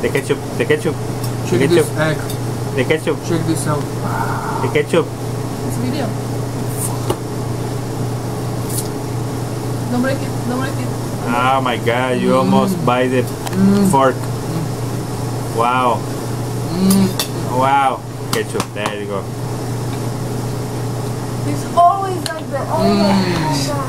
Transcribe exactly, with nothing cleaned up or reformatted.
The ketchup, the ketchup, Check the this ketchup, egg. the ketchup, Check this out. the ketchup. It's video. Don't break it. Don't break it. Oh my god, you Mm. almost buy the Mm. fork. Wow, Mm. wow. Ketchup, there you go. It's always like that. Oh my Mm. god.